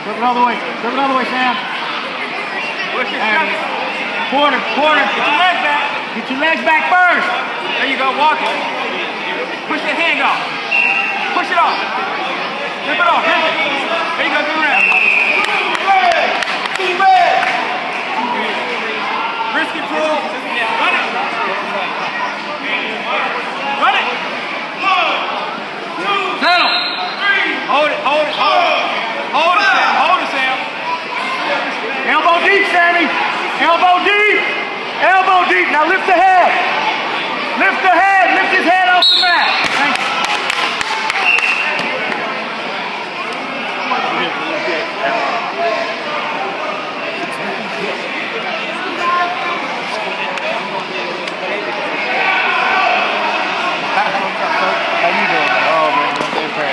Flip it all the way. Flip it all the way, Sam. Push your chest. Quarter. Get your legs back. Get your legs back first. There you go, walk it. Push your hand off. Push it off. Flip it off, grip it. There you go, do around. Wrist control. Run it. Run it. 1, 2, 3. Hold it. Hold it, Sam. Elbow deep, Sammy. Elbow deep. Elbow deep. Now lift the head. Lift the head. Lift his head off the mat. Thank you.